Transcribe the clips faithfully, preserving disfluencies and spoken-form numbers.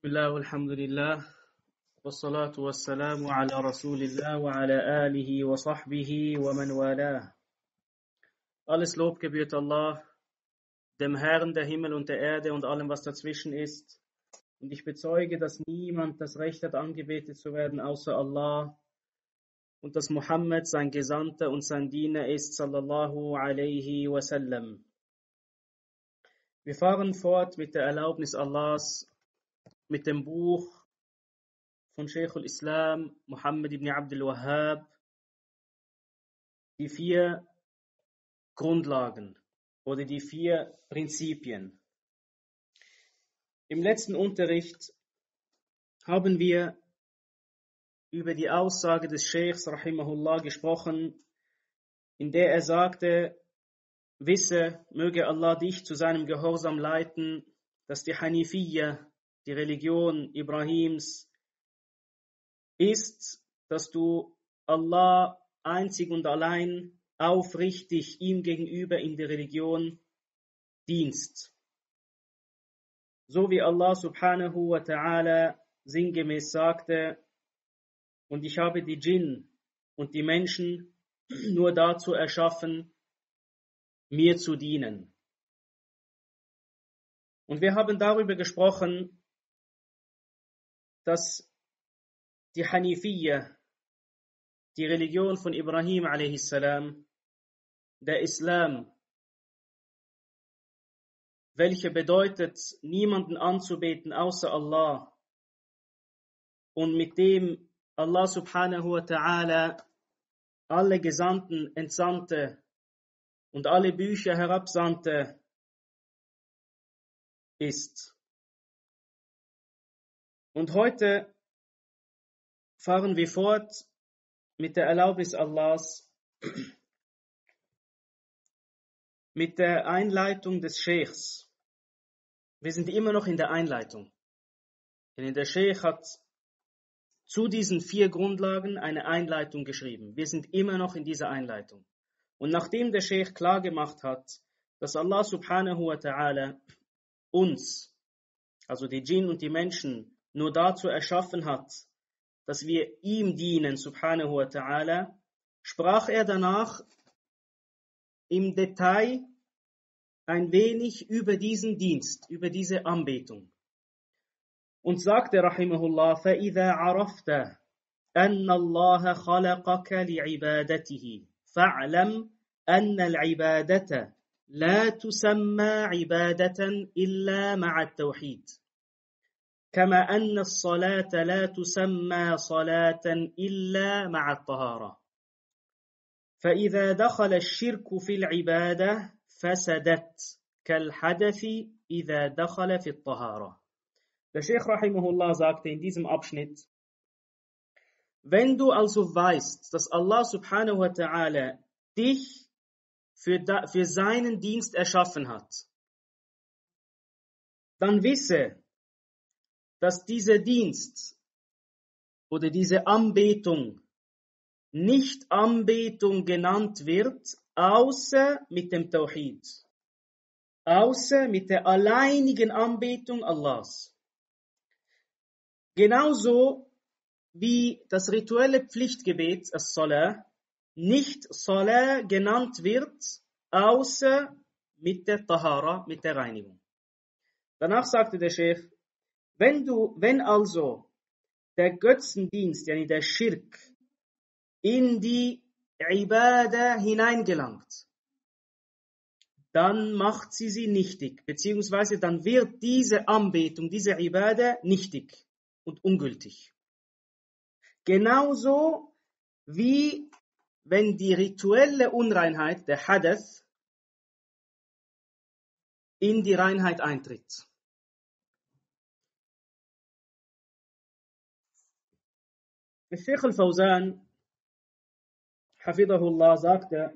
Bismillah, alhamdulillah, wassalatu wassalamu ala Rasulillah wa ala alihi wa sahbihi wa man walah. Alles Lob gebührt Allah, dem Herrn der Himmel und der Erde und allem, was dazwischen ist. Und ich bezeuge, dass niemand das Recht hat, angebetet zu werden, außer Allah. Und dass Muhammad sein Gesandter und sein Diener ist, sallallahu alaihi wasallam. Wir fahren fort mit der Erlaubnis Allahs, mit dem Buch von Sheikh al-Islam, Muhammad ibn Abdul Wahhab, die vier Grundlagen oder die vier Prinzipien. Im letzten Unterricht haben wir über die Aussage des Sheikhs rahimahullah gesprochen, in der er sagte, wisse, möge Allah dich zu seinem Gehorsam leiten, dass die Hanifiyya, die Religion Ibrahims, ist, dass du Allah einzig und allein aufrichtig ihm gegenüber in der Religion dienst. So wie Allah subhanahu wa ta'ala sinngemäß sagte, und ich habe die Djinn und die Menschen nur dazu erschaffen, mir zu dienen. Und wir haben darüber gesprochen, dass die Hanifiyya, die Religion von Ibrahim a s, der Islam, welche bedeutet, niemanden anzubeten außer Allah und mit dem Allah subhanahu wa ta'ala alle Gesandten entsandte und alle Bücher herabsandte, ist. Und heute fahren wir fort mit der Erlaubnis Allahs, mit der Einleitung des Scheichs. Wir sind immer noch in der Einleitung. Denn der Scheich hat zu diesen vier Grundlagen eine Einleitung geschrieben. Wir sind immer noch in dieser Einleitung. Und nachdem der Scheich klar gemacht hat, dass Allah subhanahu wa ta'ala uns, also die Djinn und die Menschen, nur dazu erschaffen hat, dass wir ihm dienen, subhanahu wa ta'ala, sprach er danach im Detail ein wenig über diesen Dienst, über diese Anbetung. Und sagte, rahimahullah, فَإِذَا عَرَفْتَ أَنَّ اللَّهَ خَلَقَكَ لِعِبَادَتِهِ فَاعْلَمْ أَنَّ الْعِبَادَةَ لَا تُسَمَّى عِبَادَةً إِلَّا مَعَ التَّوْحِيدِ كما أن الصلاة لا تسمى صلاة إلا مع الطهارة فإذا دخل الشرك في العبادة فسدت كالحدث إذا دخل في الطهارة. Der Sheikh rahimahullah sagte in diesem Abschnitt, wenn du also weißt, dass Allah subhanahu wa ta'ala dich für, da, für seinen Dienst erschaffen hat, dann wisse, dass dieser Dienst oder diese Anbetung nicht Anbetung genannt wird, außer mit dem Tawhid, außer mit der alleinigen Anbetung Allahs. Genauso wie das rituelle Pflichtgebet, as-Salah, nicht Salah genannt wird, außer mit der Tahara, mit der Reinigung. Danach sagte der Sheikh, Wenn du, wenn also der Götzendienst, yani der Schirk, in die Ibadah hineingelangt, dann macht sie sie nichtig, beziehungsweise dann wird diese Anbetung, diese Ibadah nichtig und ungültig. Genauso wie wenn die rituelle Unreinheit, der Hadath, in die Reinheit eintritt. Sheikh al-Fawzan, hafidahullah, sagte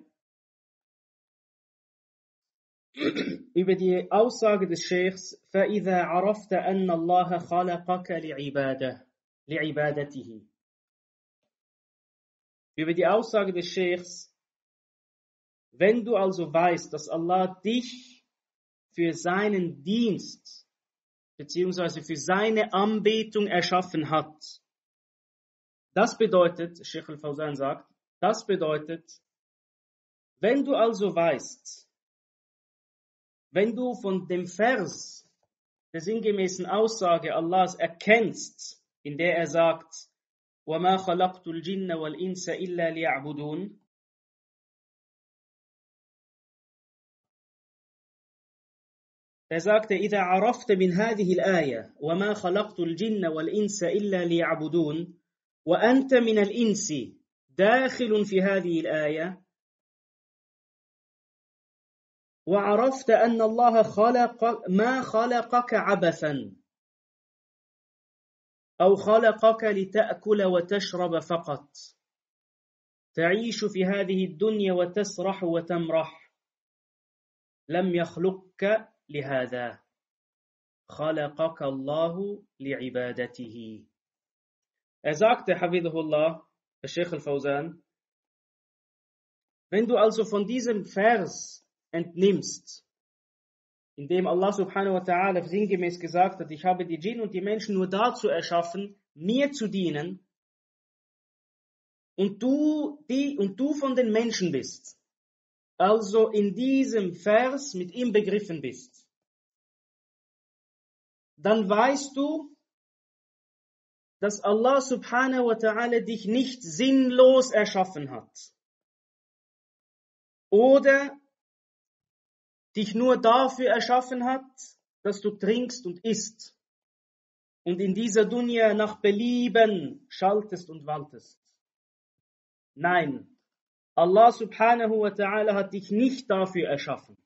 über die Aussage des Sheikhs, فَإِذَا عَرَفْتَ أَنَّ اللَّهَ خَلَقَكَ لِعِبَادَةِ لِعِبَادَتِهِ. Über die Aussage des Sheikhs, wenn du also weißt, dass Allah dich für seinen Dienst beziehungsweise für seine Anbetung erschaffen hat. Das bedeutet, Sheikh al-Fawzan sagt, das bedeutet, wenn du also weißt, wenn du von dem Vers der sinngemäßen Aussage Allahs erkennst, in der er sagt, وَمَا خَلَقْتُ الْجِنَّ وَالْإِنسَ إِلَّا لِيَعْبُدُونَ, er sagte, إِذَا عَرَفْتَ مِنْ هَذِهِ الْآيَةِ وَمَا خَلَقْتُ الْجِنَّ وَالْإِنسَ إِلَّا لِيَعْبُدُونَ وَأَنْتَ مِنَ الْإِنسِ دَاخِلٌ في هذه الآية وعرفت أن الله خلق ما خلقك عبثا أو خلقك لتأكل وتشرب فقط تعيش في هذه الدنيا وتسرح وتمرح لم يخلقك لهذا خلقك الله لعبادته. Er sagte, Hafidhullah, Sheikh al-Fawzan, wenn du also von diesem Vers entnimmst, in dem Allah subhanahu wa ta'ala sinngemäß gesagt hat, ich habe die Djinn und die Menschen nur dazu erschaffen, mir zu dienen, und du, die, und du von den Menschen bist, also in diesem Vers mit ihm begriffen bist, dann weißt du, dass Allah subhanahu wa ta'ala dich nicht sinnlos erschaffen hat oder dich nur dafür erschaffen hat, dass du trinkst und isst und in dieser Dunya nach Belieben schaltest und waltest. Nein, Allah subhanahu wa ta'ala hat dich nicht dafür erschaffen.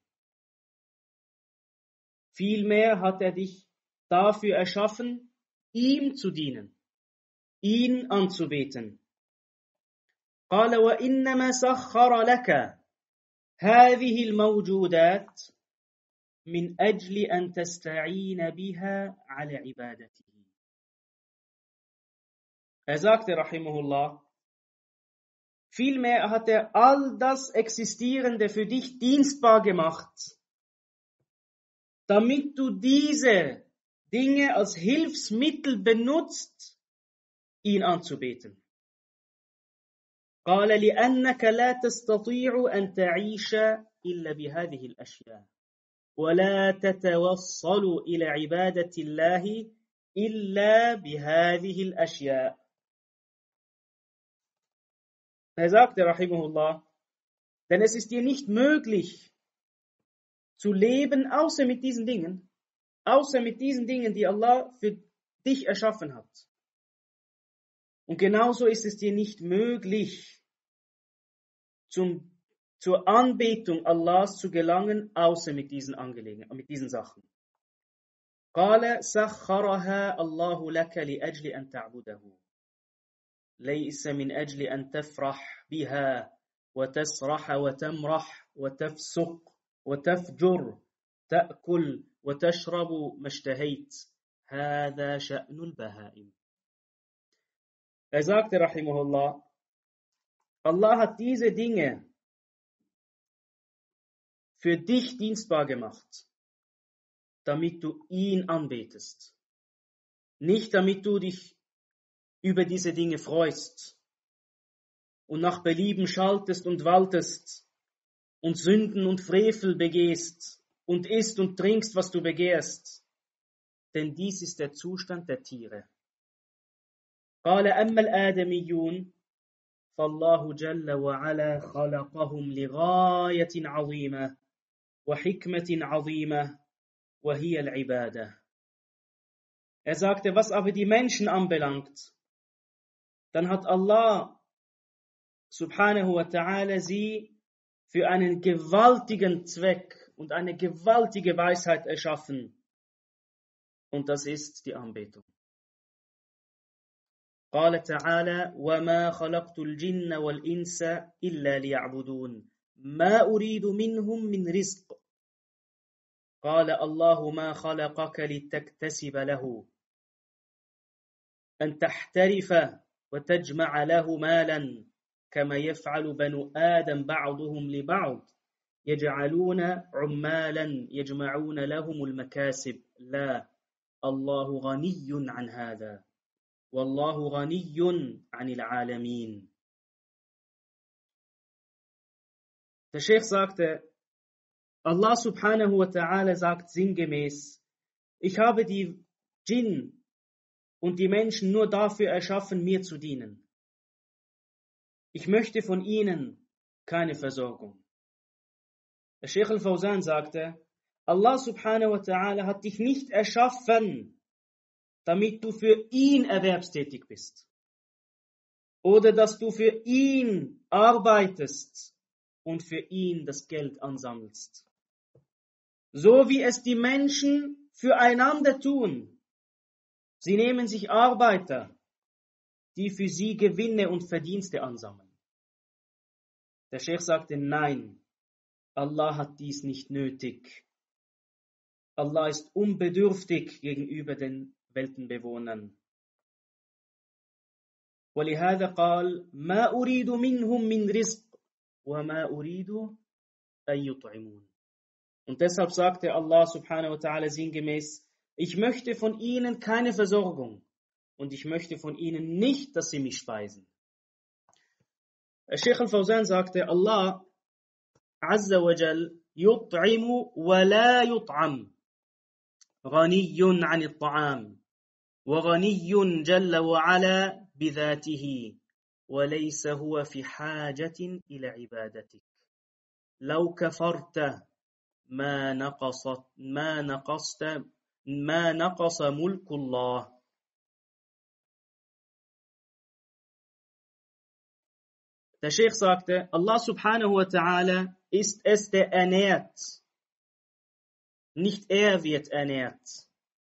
Vielmehr hat er dich dafür erschaffen, ihm zu dienen, ihn anzubeten. قال وإنما سخر لك هذه الموجودات من أجل أن تستعين بها على عبادته. Er sagte, Rahimahullah, vielmehr hat er all das Existierende für dich dienstbar gemacht, damit du diese Dinge als Hilfsmittel benutzt, ihn anzubeten. قال لأنك لا تستطيع أن تعيش إلا بهذه الأشياء ولا تتوصل إلى عبادة الله إلا بهذه الأشياء. Er sagte, Rahimahullah, denn es ist dir nicht möglich zu leben, außer mit diesen Dingen, außer mit diesen Dingen, die Allah für dich erschaffen hat. Und genauso ist es dir nicht möglich, zum, zur Anbetung Allahs zu gelangen, außer mit diesen Angelegenheiten, mit diesen Sachen. قال سخرها الله لك لأجل أن تعبده ليس من أجل أن تفرح بها وتسرح وتمرح وتفسق وتفجر تأكل وتشرب ما اشتهيت هذا شأن البهائم. Er sagte, Rahimahullah, Allah hat diese Dinge für dich dienstbar gemacht, damit du ihn anbetest. Nicht damit du dich über diese Dinge freust und nach Belieben schaltest und waltest und Sünden und Frevel begehst und isst und trinkst, was du begehrst. Denn dies ist der Zustand der Tiere. قال أما الآدميون فالله جل وعلا خلقهم لغاية عظيمة وحكمة عظيمة وهي العبادة. Er sagte, was aber die Menschen anbelangt, dann hat Allah subhanahu wa ta'ala sie für einen gewaltigen Zweck und eine gewaltige Weisheit erschaffen. Und das ist die Anbetung. قال تعالى وما خلقت الجن والإنس إلا ليعبدون ما أريد منهم من رزق قال الله ما خلقك لتكتسب له أن تحترف وتجمع له مالا كما يفعل بنو آدم بعضهم لبعض يجعلون عمالا يجمعون لهم المكاسب لا Allahu ghaniyyun an hada. Wallahu ghaniyyun anil alamin. Der Sheikh sagte, Allah subhanahu wa ta'ala sagt sinngemäß, ich habe die Djinn und die Menschen nur dafür erschaffen, mir zu dienen. Ich möchte von ihnen keine Versorgung. Der Sheikh al-Fawzan sagte, Allah subhanahu wa ta'ala hat dich nicht erschaffen, damit du für ihn erwerbstätig bist. Oder dass du für ihn arbeitest und für ihn das Geld ansammelst. So wie es die Menschen füreinander tun. Sie nehmen sich Arbeiter, die für sie Gewinne und Verdienste ansammeln. Der Sheikh sagte, nein, Allah hat dies nicht nötig. Allah ist unbedürftig gegenüber den Weltenbewohnern. ولهذا قال ما أريد منهم من رزق وما أريد أن يطعمون. Und deshalb sagte Allah subhanahu wa ta'ala sinngemäß, ich möchte von ihnen keine Versorgung und ich möchte von ihnen nicht, dass sie mich speisen. Sheikh al-Fawzan sagte, Allah azza wa jal yut'imu wa la yut'am, ghaniyyun 'anil ta'am, wa ghaniyyun jalla wa 'ala بذاته وليس هو في حاجة إلى عبادتك لو كفرت ما نقصت ما نقصت ما نقص ملك الله. Der Sheikh sagte, Allah subhanahu wa ta'ala ist es, der ernährt. Nicht er wird ernährt.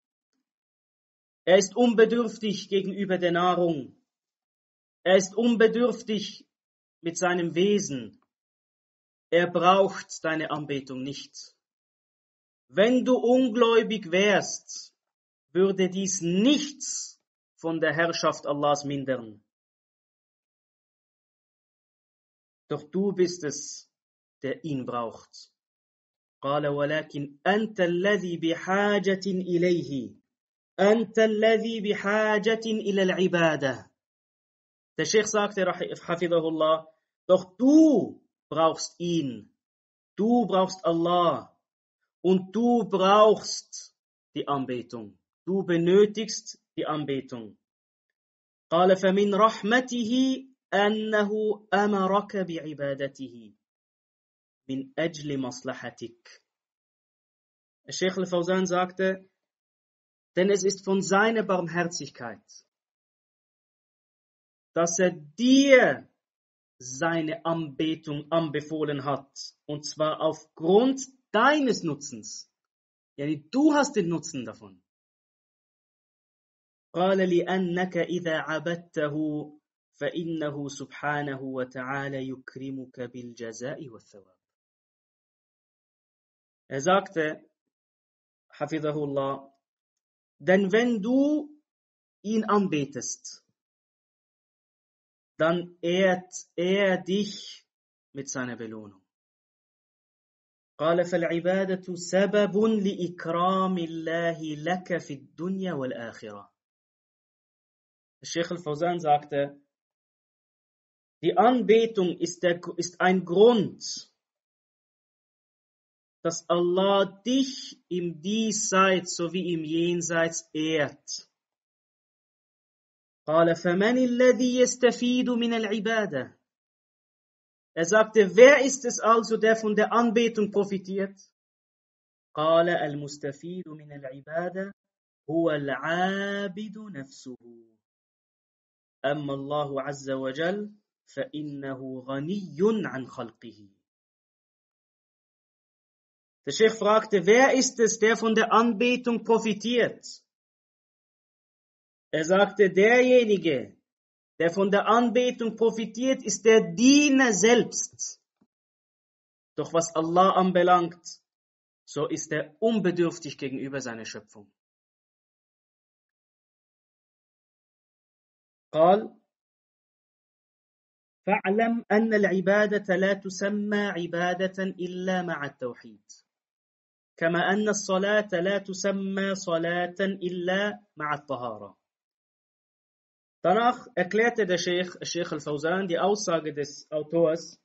Er ist unbedürftig gegenüber der Nahrung. Er ist unbedürftig mit seinem Wesen. Er braucht deine Anbetung nicht. Wenn du ungläubig wärst, würde dies nichts von der Herrschaft Allahs mindern. Doch du bist es, der ihn braucht. قال ولكن أنت الذي بحاجة إليه. أنت الذي بحاجة إلى العبادة. Der Sheikh sagte, Hafidahullah, doch du brauchst ihn, du brauchst Allah und du brauchst die Anbetung, du benötigst die Anbetung. قال فمن رحمته أنه أمرك بعبادته من أجل مصلحتك. Der Sheikh al-Fawzan sagte, denn es ist von seiner Barmherzigkeit, dass er dir seine Anbetung anbefohlen hat, und zwar aufgrund deines Nutzens. Yani du hast den Nutzen davon. قال لأنك إذا عبدته فإنه سبحانه وتعالى يكرمك بالجزاء والثواب. Er sagte, Hafidahullah, denn wenn du ihn anbetest, dann ehrt er dich mit seiner Belohnung. قال فالعبادة سبب لإكرام الله لك في الدنيا والآخرة. Sheikh al-Fawzan sagte, die Anbetung ist, der, ist ein Grund, dass Allah dich im Diesseits sowie im Jenseits ehrt. قال فمن الذي يستفيد من العبادة. Er sagte, wer ist es also, der von der Anbetung profitiert? قال المستفيد من العبادة هو العابد نفسه. أما الله عز وجل فإنه غني عن خلقه. Der Sheikh fragte, wer ist es, der von der Anbetung profitiert? Er sagte, derjenige, der von der Anbetung profitiert, ist der Diener selbst. Doch was Allah anbelangt, so ist er unbedürftig gegenüber seiner Schöpfung. قال فاعلم أن العبادة لا تسمى عبادة إلا مع التوحيد. كما أن الصلاة لا تسمى صلاة إلا مع الطهارة. Danach erklärte der Sheikh, Sheikh al-Fawzan, die Aussage des Autors,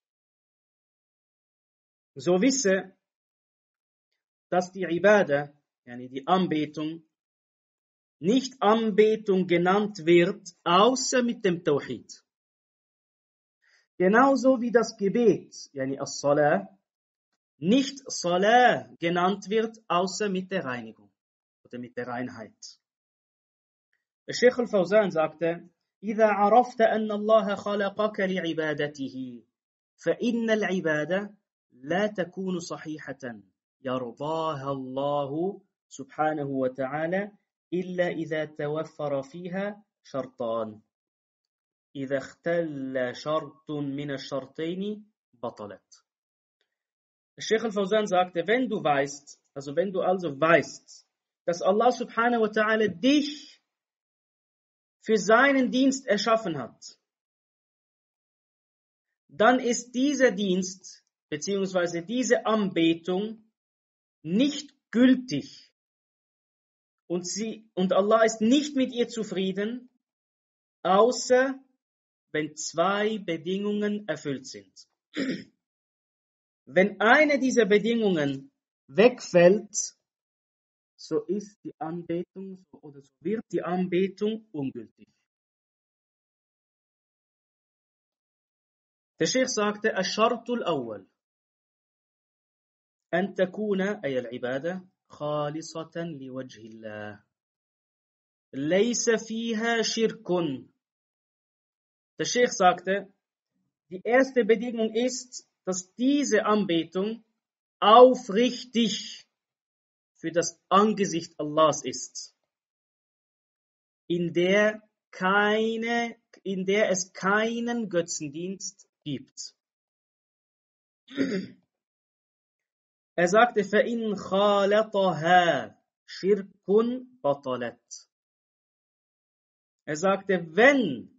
so wisse, dass die Ibadah, yani die Anbetung, nicht Anbetung genannt wird, außer mit dem Tawhid. Genauso wie das Gebet, yani as-Salah, nicht Salah genannt wird, außer mit der Reinigung oder mit der Reinheit. Der Sheikh al-Fawzan sagte, إذا عرفت أن الله خلقك لعبادته فإن العبادة لا تكون صحيحة يرضاها الله سبحانه وتعالى إلا إذا توفر فيها شرطان إذا اختل شرط من الشرطين بطلت. Der Sheikh al-Fawzan sagte, wenn du weißt, also wenn du also weißt, dass Allah subhanahu wa ta'ala dich für seinen Dienst erschaffen hat, dann ist dieser Dienst beziehungsweise diese Anbetung nicht gültig und, sie, und Allah ist nicht mit ihr zufrieden, außer wenn zwei Bedingungen erfüllt sind. Wenn eine dieser Bedingungen wegfällt, so ist die Anbetung oder so wird die Anbetung ungültig. Der Sheikh sagte, الشرط الأول أن تكون أي العبادة خالصة لوجه الله ليس فيها شرك. Der Sheikh sagte, die erste Bedingung ist, dass diese Anbetung aufrichtig für das Angesicht Allahs ist, in der keine, in der es keinen Götzendienst gibt. Er sagte, فَإِنْ خَالَطَهَا شِرْكٌ بَطَلَتْ. Er sagte, wenn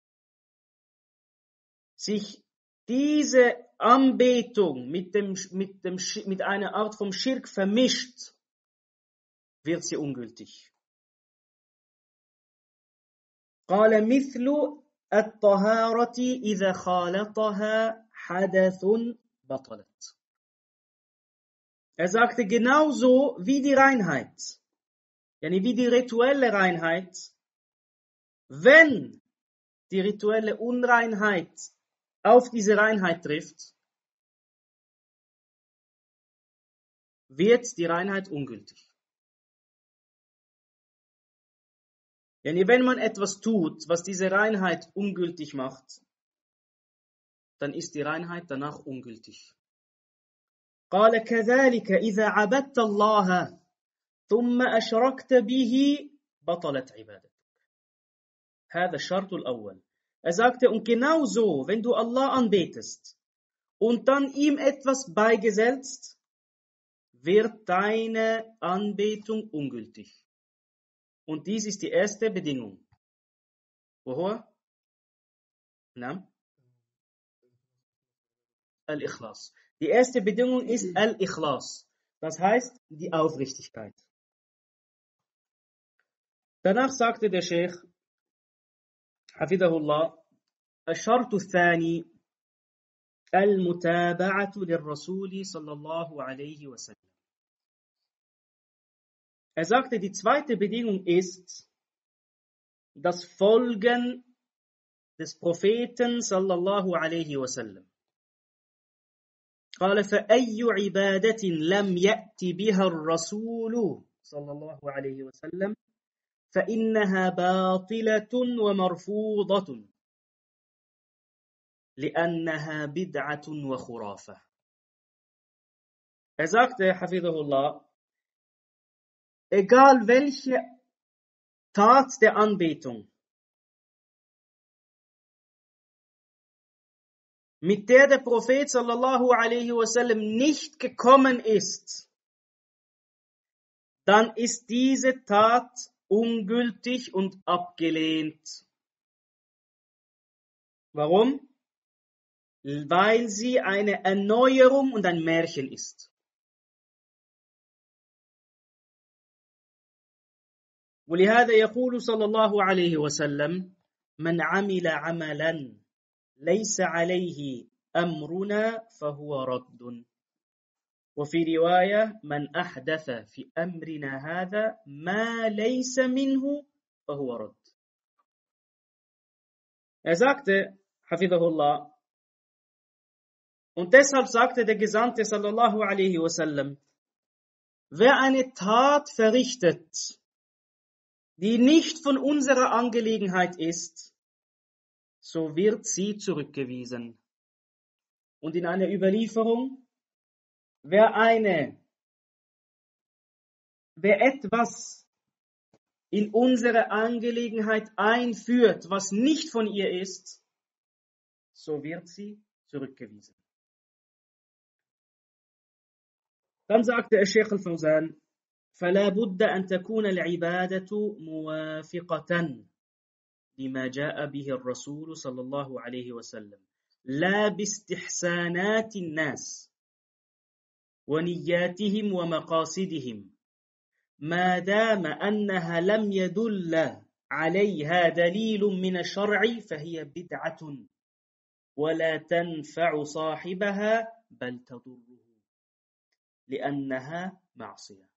sich diese Anbetung mit, dem, mit, dem, mit einer Art von Schirk vermischt, wird sie ungültig. قال مثل الطهارة إذا خالطها حدث بطلت. Er sagte genauso wie die Reinheit, yani wie die rituelle Reinheit, wenn die rituelle Unreinheit auf diese Reinheit trifft, wird die Reinheit ungültig. Yani wenn man etwas tut, was diese Reinheit ungültig macht, dann ist die Reinheit danach ungültig. قال كذلك إذا عبدت الله ثم أشركت به بطلت عبادتك. هذا الشرط الأول. Er sagte, und genau so, wenn du Allah anbetest und dann ihm etwas beigesetzt, wird deine Anbetung ungültig. Und dies ist die erste Bedingung. وهو نعم Al-Ikhlas. Die erste Bedingung ist Al-Ikhlas. Das heißt, die Aufrichtigkeit. Danach sagte der Sheikh, Hafidahullah, الشرط الثاني المتابعة للرسول صلى الله عليه وسلم. Er sagte, die zweite Bedingung ist das Folgen des Propheten sallallahu alaihi wasallam. قال فأي عبادة لم يأت بها الرسول صلى الله عليه وسلم فإنها باطلة ومرفوضة لأنها بدعة وخرافة. Er sagte, Hafidahullah, egal welche Tat der Anbetung, mit der der Prophet sallallahu alaihi wasallam nicht gekommen ist, dann ist diese Tat ungültig und abgelehnt. Warum? Weil sie eine Erneuerung und ein Märchen ist. ولهذا يقول صلى الله عليه وسلم من عمل عملا ليس عليه أمرنا فهو رد. وفي رواية من أحدث في أمرنا هذا ما ليس منه فهو رد. Er sagte, Hafidahullah, und deshalb sagte der Gesandte sallallahu alaihi wasallam, wer eine Tat verrichtet, die nicht von unserer Angelegenheit ist, so wird sie zurückgewiesen. Und in einer Überlieferung, wer eine, wer etwas in unsere Angelegenheit einführt, was nicht von ihr ist, so wird sie zurückgewiesen. Dann sagte der Sheikh al-Fawzan, فلا بد أن تكون العبادة موافقة لما جاء به الرسول صلى الله عليه وسلم لا باستحسانات الناس ونياتهم ومقاصدهم ما دام أنها لم يدل عليها دليل من الشرع فهي بدعة ولا تنفع صاحبها بل تضره لأنها معصية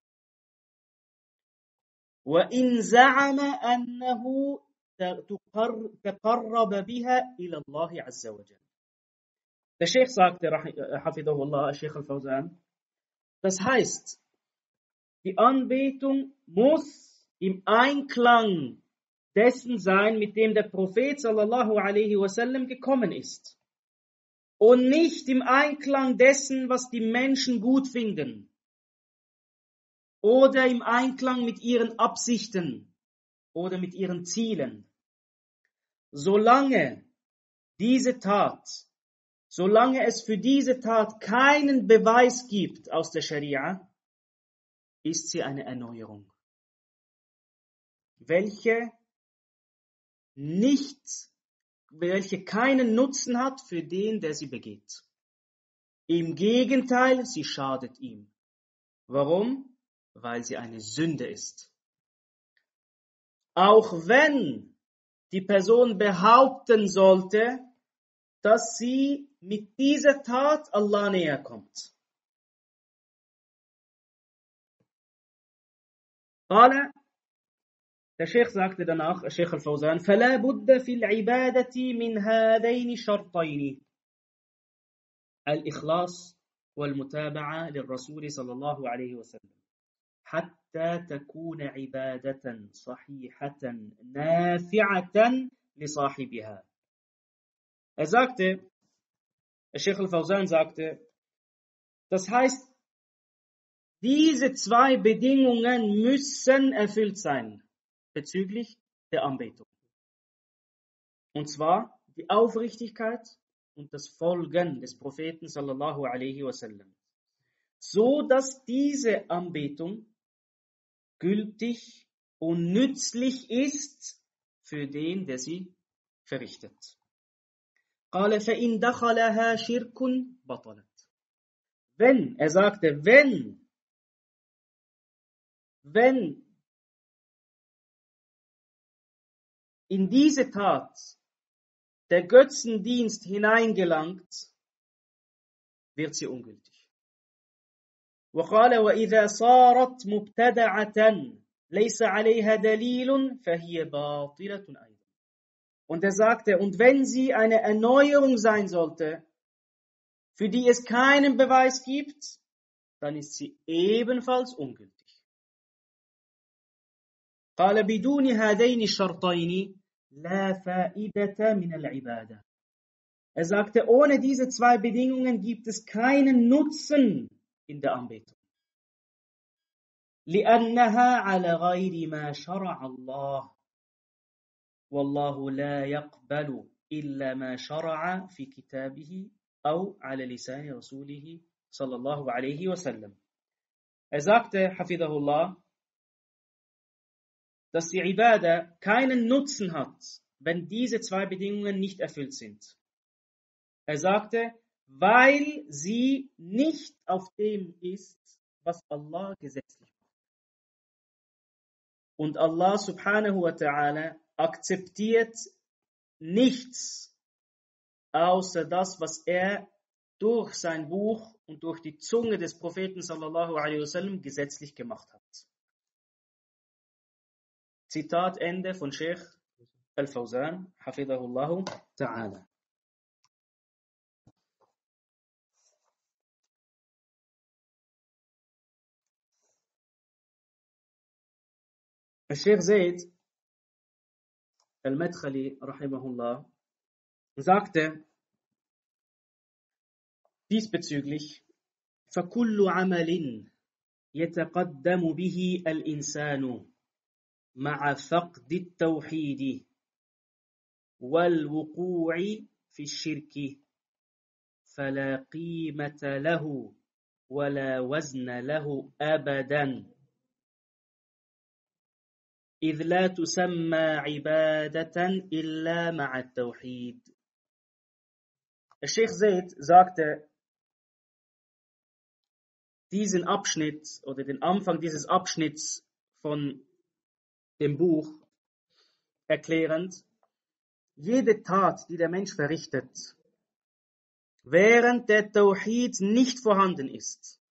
وإن زعم أنه تقرب بها إلى الله عز وجل. Der Sheikh sagte, Hafidahullah, Sheikh al-Fawzan, das heißt, die Anbetung muss im Einklang dessen sein, mit dem der Prophet sallallahu alaihi wasallam gekommen ist. Und nicht im Einklang dessen, was die Menschen gut finden. Oder im Einklang mit ihren Absichten oder mit ihren Zielen. Solange diese Tat, solange es für diese Tat keinen Beweis gibt aus der Scharia, ist sie eine Erneuerung, welche nicht, welche keinen Nutzen hat für den, der sie begeht. Im Gegenteil, sie schadet ihm. Warum? Weil sie eine Sünde ist. Auch wenn die Person behaupten sollte, dass sie mit dieser Tat Allah näher kommt. قال, der Sheikh sagte danach, Sheikh al-Fawzan, فلا بد في العبادة من هذين شرطين الإخلاص والمتابعة للرسول صلى الله عليه وسلم حتى تكون عبادة صحيحة نافعة لصاحبها. Er sagte, Sheikh al-Fawzan sagte, das heißt, diese zwei Bedingungen müssen erfüllt sein bezüglich der Anbetung. Und zwar die Aufrichtigkeit und das Folgen des Propheten sallallahu alaihi wasallam. So dass diese Anbetung gültig und nützlich ist für den, der sie verrichtet. قال فإن دخلها شرك بطلت. Wenn, er sagte, wenn, wenn in diese Tat der Götzendienst hineingelangt, wird sie ungültig. وقال وإذا صارت مبتدعة ليس عليها دليل فهي باطلة أيضا. Und er sagte, und wenn sie eine Erneuerung sein sollte, für die es keinen Beweis gibt, dann ist sie ebenfalls ungültig. قال بدون هذين الشرطين لا فائدة من العبادة. Er sagte, ohne diese zwei Bedingungen gibt es keinen Nutzen in der Anbetung. لأنها على غير ما شرع الله والله لا يقبل إلا ما شرع في كتابه أو على لسان رسوله صلى الله عليه وسلم. Er sagte, Hafidahullah, dass die Ibadah keinen Nutzen hat, wenn diese zwei Bedingungen nicht erfüllt sind. Er sagte, weil sie nicht auf dem ist, was Allah gesetzlich macht. Und Allah subhanahu wa ta'ala akzeptiert nichts außer das, was er durch sein Buch und durch die Zunge des Propheten sallallahu alaihi wasallam gesetzlich gemacht hat. Zitat Ende von Sheikh Al-Fawzan, hafidhahullahu ta'ala. Sheikh Zaid Al-Madkhali, rahimahullah, sagte diesbezüglich: فَكُلُّ عَمَلٍ يَتَقَدَّمُ بِهِ الْإِنسَانُ مع فقد التوحيد والوقوع في الشرك فلا قيمة له ولا وزن له أبدا إذ لا تسمى عبادة إلا مع التوحيد. Sheikh Zaid sagte diesen Abschnitt oder den Anfang dieses Abschnitts von dem Buch erklärend: Jede Tat, die der Mensch verrichtet, während der Tawhid nicht vorhanden ist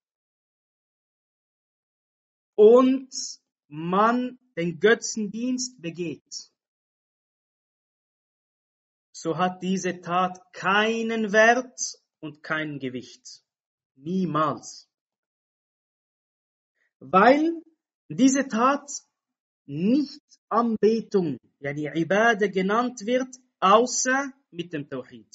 und man den Götzendienst begeht, so hat diese Tat keinen Wert und kein Gewicht. Niemals. Weil diese Tat nicht Anbetung, yani Ibadah genannt wird, außer mit dem Tawhid.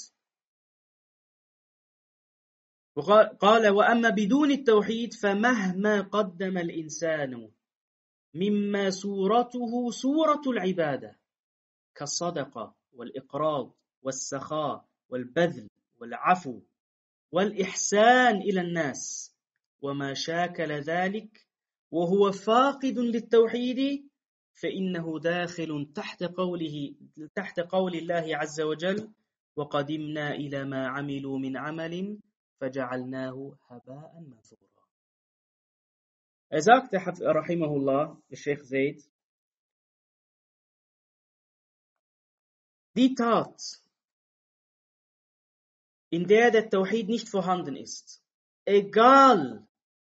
قال وأما بدون التوحيد فمهما قدم الإنسان مما صورته صورة العبادة كالصدقة والإقراض والسخاء والبذل والعفو والإحسان إلى الناس وما شاكل ذلك وهو فاقد للتوحيد فإنه داخل تحت قوله تحت قول الله عز وجل وقدمنا إلى ما عملوا من عمل فجعلناه هباء منثورا. Er sagte, rahimahullah, Sheikh Zaid, die Tat, in der der Tawhid nicht vorhanden ist, egal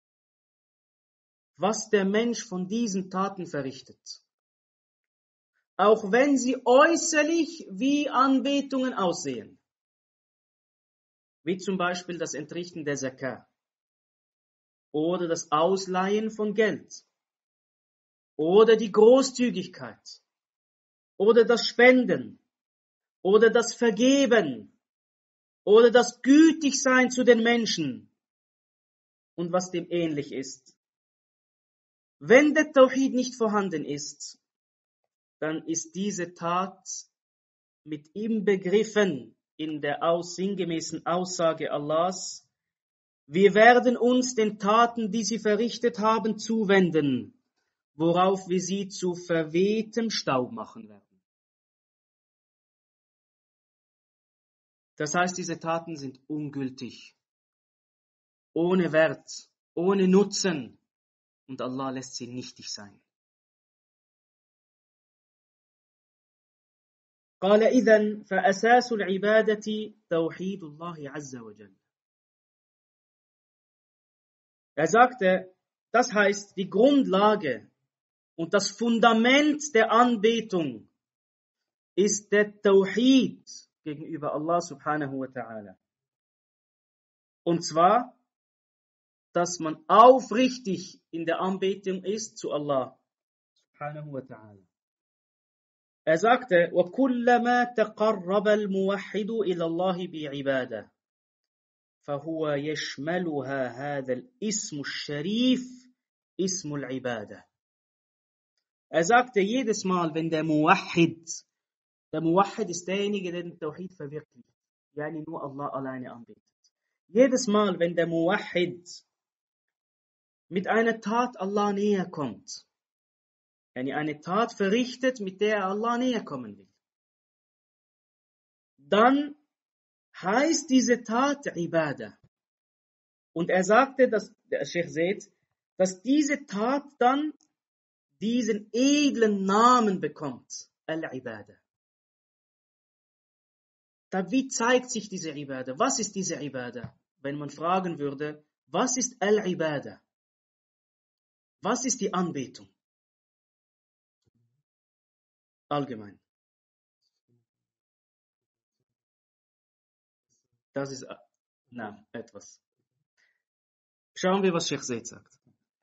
was der Mensch von diesen Taten verrichtet, auch wenn sie äußerlich wie Anbetungen aussehen, wie zum Beispiel das Entrichten der Zakah oder das Ausleihen von Geld oder die Großzügigkeit oder das Spenden oder das Vergeben oder das Gütigsein zu den Menschen und was dem ähnlich ist. Wenn der Tawhid nicht vorhanden ist, dann ist diese Tat mit ihm begriffen in der aus, sinngemäßen Aussage Allahs: Wir werden uns den Taten, die sie verrichtet haben, zuwenden, worauf wir sie zu verwehtem Staub machen werden. Das heißt, diese Taten sind ungültig, ohne Wert, ohne Nutzen, und Allah lässt sie nichtig sein. قال إذن فأساس العبادة توحيد الله عز وجل. Er sagte, das heißt, die Grundlage und das Fundament der Anbetung ist der Tawhid gegenüber Allah subhanahu wa ta'ala. Und zwar, dass man aufrichtig in der Anbetung ist zu Allah subhanahu wa ta'ala. Er sagte, وَكُلَّمَا تَقَرَّبَ الْمُوَحِّدُ إِلَى اللَّهِ بِعِبَادَةٍ فهو يشملها هذا الاسم الشريف اسم العبادة. Er sagte, jedes Mal, wenn der Muwahhid, der Muwahhid ist derjenige, der den Tawhid verwirklicht, yani nur Allah alleine anbetet. Jedes Mal, wenn der Muwahhid mit einer Tat Allah näher kommt, yani eine Tat verrichtet, mit der er Allah näher kommen will, dann heißt diese Tat Ibadah. Und er sagte, dass der Sheikh Zaid, dass diese Tat dann diesen edlen Namen bekommt, Al-Ibadah. Da, wie zeigt sich diese Ibadah? Was ist diese Ibadah? Wenn man fragen würde, was ist Al-Ibadah? Was ist die Anbetung? Allgemein. Das ist, na, etwas. Schauen wir, was Sheikh Zaid sagt.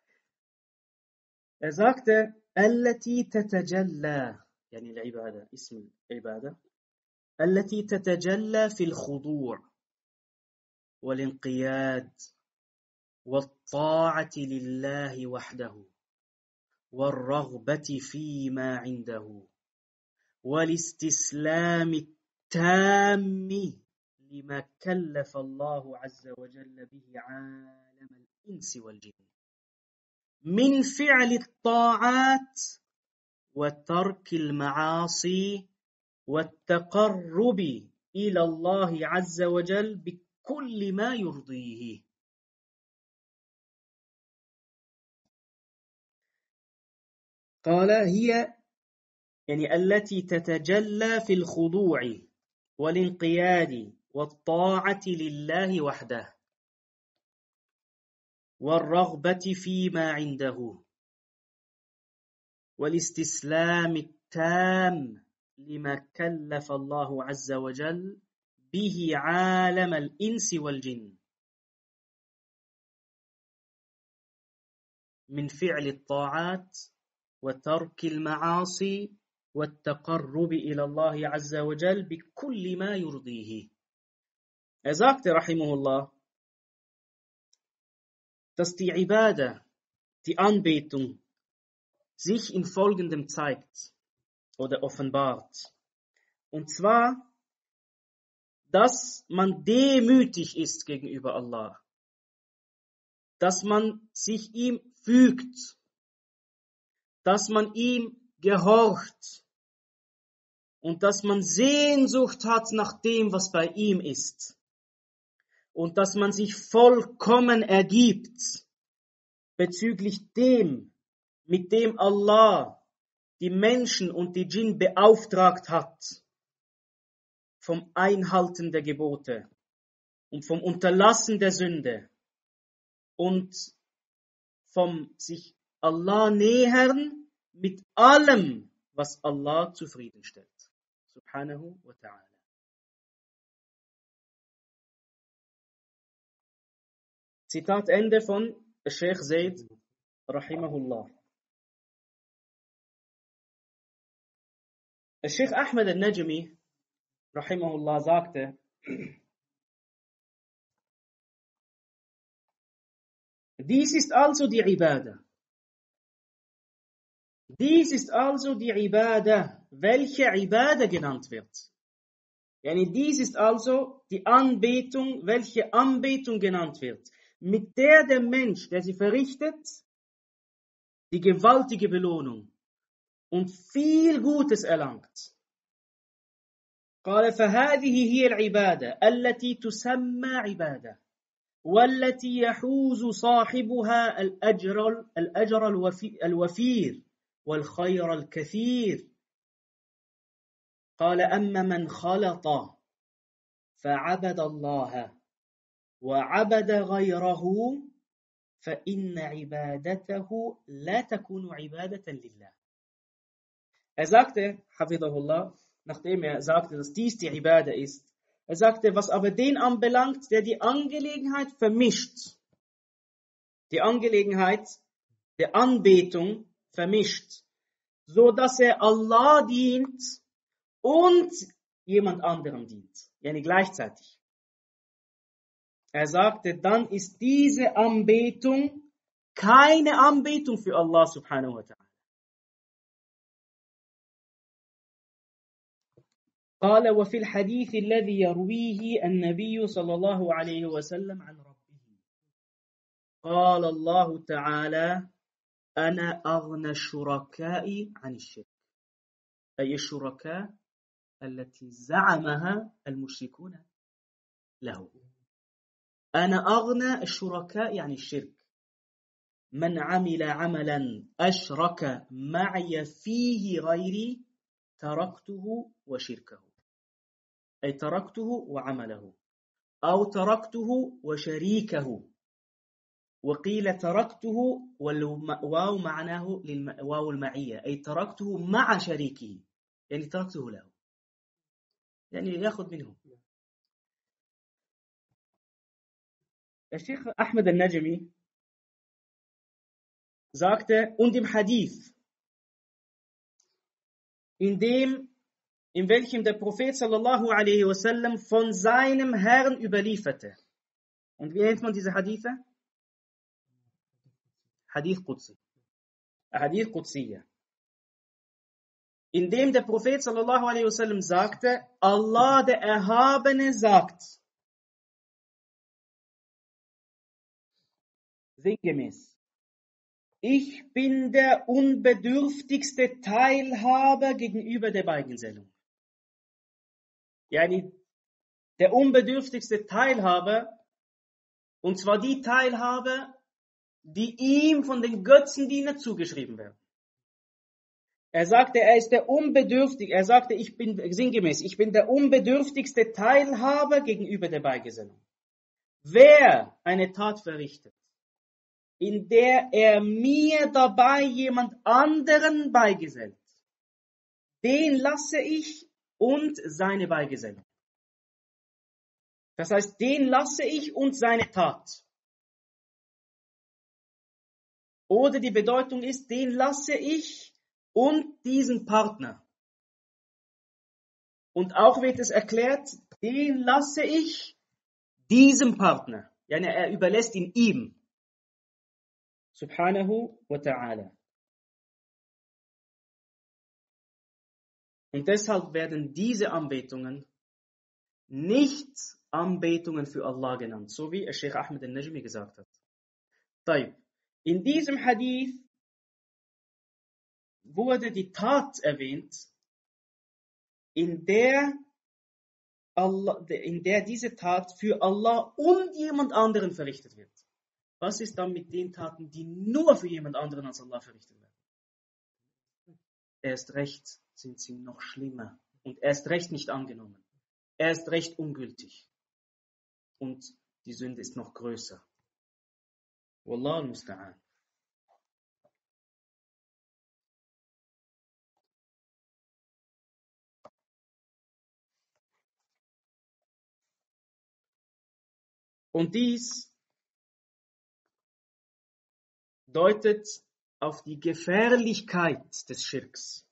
Er sagte, التي تتجلى يعني العبادة اسم العبادة التي تتجلى في الخضوع والانقياد والطاعة لله وحده والرغبة فيما عنده والاستسلام التام لما كلف الله عز وجل به عالم الإنس والجن من فعل الطاعات وترك المعاصي والتقرب إلى الله عز وجل بكل ما يرضيه. قال هي يعني التي تتجلى في الخضوع والانقياد والطاعة لله وحده والرغبة فيما عنده والاستسلام التام لما كلف الله عز وجل به عالم الإنس والجن من فعل الطاعات وترك المعاصي والتقرب إلى الله عز وجل بكل ما يرضيه. Er sagte, rahimahullah, dass die Ibadah, die Anbetung, sich in Folgendem zeigt oder offenbart. Und zwar, dass man demütig ist gegenüber Allah, dass man sich ihm fügt, dass man ihm gehorcht und dass man Sehnsucht hat nach dem, was bei ihm ist und dass man sich vollkommen ergibt bezüglich dem, mit dem Allah die Menschen und die Djinn beauftragt hat, vom Einhalten der Gebote und vom Unterlassen der Sünde und vom sich Allah nähern mit allem, was Allah zufriedenstellt. Subhanahu wa ta'ala. Zitat Ende von Sheikh Zaid, rahimahullah. Sheikh Ahmed al-Najmi, rahimahullah, sagte, dies ist also die Ibadah. Dies ist also die Ibadah, welche Ibadah genannt wird. Yani dies ist also die Anbetung, welche Anbetung genannt wird, mit der der Mensch, der sie verrichtet, die gewaltige Belohnung und viel Gutes erlangt. قال فهذه هي العبادة التي تسمى عبادة والتي يحوز صاحبها الأجر الأجر الوفير والخير الكثير. قال أما من خلط فعبد الله وعبد غيره فإن عبادته لا تكون عبادة لله. Er sagte, Hafidahullah, nachdem er sagte, dass dies die Ibadah ist, er sagte, was aber den anbelangt, der die Angelegenheit vermischt, die Angelegenheit der Anbetung vermischt, so dass er Allah dient und jemand anderem dient, yani gleichzeitig. Er sagte, dann ist diese Anbetung keine Anbetung für Allah subhanahu wa ta'ala. قال وفي الحديث الذي يرويه النبي صلى الله عليه وسلم عن ربه قال الله تعالى أنا أغنى الشركاء عن الشرك أي الشركاء التي زعمها المشركون له. أنا أغنى الشركاء عن الشرك. من عمل عملا أشرك معي فيه غيري تركته وشركه أي تركته وعمله أو تركته وشريكه وقيل تركته والواو معناه واو المعية أي تركته مع شريكه يعني تركته له يعني يأخذ منه. الشيخ Ahmed al-Najmi sagte, und im Hadith, in dem, in welchem der Prophet sallallahu alaihi wasallam von seinem Herrn überlieferte. Und wie nennt man diese Hadithe? Hadith Qudsi. Hadith Qudsiya. In dem der Prophet sallallahu alaihi wasallam sagte, Allah der Erhabene sagt, sinngemäß, ich bin der unbedürftigste Teilhaber gegenüber der Beigesellung. Yani der unbedürftigste Teilhaber, und zwar die Teilhaber, die ihm von den Götzendiener zugeschrieben werden. Er sagte, er ist der unbedürftig, er sagte, ich bin, sinngemäß, ich bin der unbedürftigste Teilhaber gegenüber der Beigesellung. Wer eine Tat verrichtet, in der er mir dabei jemand anderen beigesellt, den lasse ich und seine Beigesellung. Das heißt, den lasse ich und seine Tat. Oder die Bedeutung ist, den lasse ich und diesen Partner. Und auch wird es erklärt, den lasse ich diesem Partner. Yani er überlässt ihn ihm. Subhanahu wa ta'ala. Und deshalb werden diese Anbetungen nicht Anbetungen für Allah genannt, so wie Sheikh Ahmed al-Najmi gesagt hat. Taib. In diesem Hadith wurde die Tat erwähnt, in der, Allah, in der diese Tat für Allah und jemand anderen verrichtet wird. Was ist dann mit den Taten, die nur für jemand anderen als Allah verrichtet werden? Erst recht sind sie noch schlimmer und erst recht nicht angenommen. Erst recht ungültig. Und die Sünde ist noch größer. Wallahu al-Musta'an. Und dies deutet auf die Gefährlichkeit des Schirks.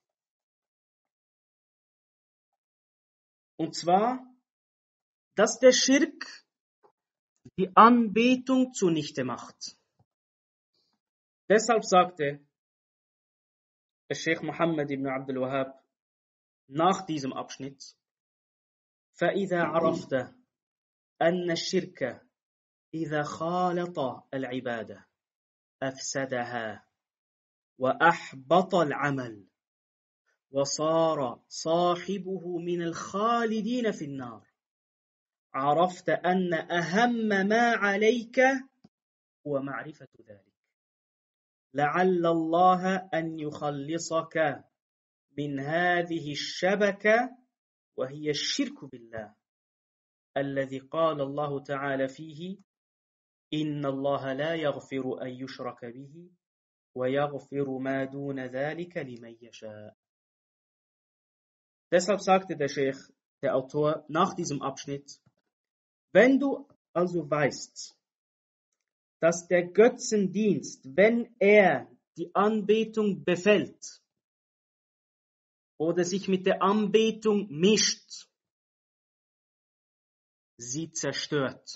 Und zwar, dass der Schirk die Anbetung zunichte macht. Deshalb sagte der Sheikh Muhammad ibn Abdul Wahhab nach diesem Abschnitt, فَإِذَا عَرَفْتَ أَنَّ الشِّرْكَ إِذَا خَالَطَ الْعِبَادَةِ أفسدها وأحبط العمل وصار صاحبه من الخالدين في النار عرفت أن أهم ما عليك هو معرفة ذلك لعل الله أن يخلصك من هذه الشبكة وهي الشرك بالله الذي قال الله تعالى فيه إن الله لا يغفر أن يشرك به ويغفر ما دون ذلك لمن يشاء. Deshalb sagte der Sheikh, der Autor, nach diesem Abschnitt, wenn du also weißt, dass der Götzendienst, wenn er die Anbetung befällt oder sich mit der Anbetung mischt, sie zerstört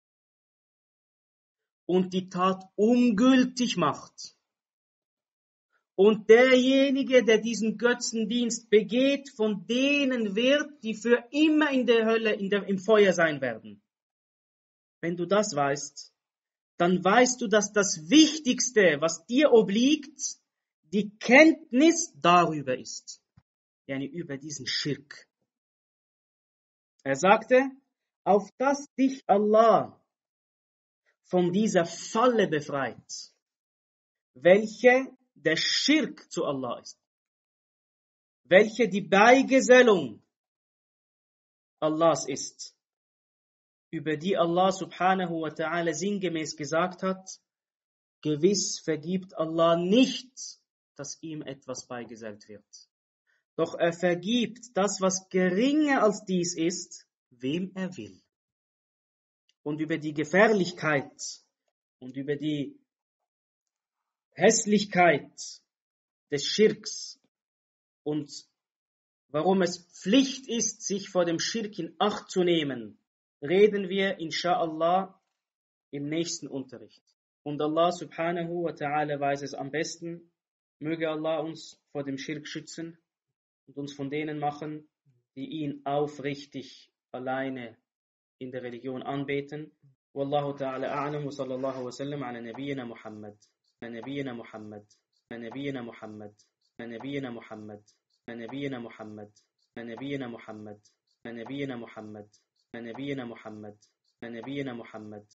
und die Tat ungültig macht. Und derjenige, der diesen Götzendienst begeht, von denen wird, die für immer in der Hölle, in der, im Feuer sein werden. Wenn du das weißt, dann weißt du, dass das Wichtigste, was dir obliegt, die Kenntnis darüber ist. Yani über diesen Schirk. Er sagte, auf dass dich Allah von dieser Falle befreit, welche der Schirk zu Allah ist, welche die Beigesellung Allahs ist, über die Allah subhanahu wa ta'ala sinngemäß gesagt hat, gewiss vergibt Allah nicht, dass ihm etwas beigesellt wird. Doch er vergibt das, was geringer als dies ist, wem er will. Und über die Gefährlichkeit und über die Hässlichkeit des Schirks und warum es Pflicht ist, sich vor dem Schirk in Acht zu nehmen, reden wir insha'Allah im nächsten Unterricht. Und Allah subhanahu wa ta'ala weiß es am besten. Möge Allah uns vor dem Schirk schützen und uns von denen machen, die ihn aufrichtig alleine in der Religion anbeten. Wallahu ta'ala a'lam wa sallallahu wa sallam ala nabiyyina Muhammad. Ala nabiyyina Muhammad. Ala nabiyyina Muhammad. Ala nabiyyina Muhammad. Ala nabiyyina Muhammad. Ala nabiyyina Muhammad. Ala nabiyyina Muhammad. Ala nabiyyina Muhammad. Ala nabiyyina Muhammad.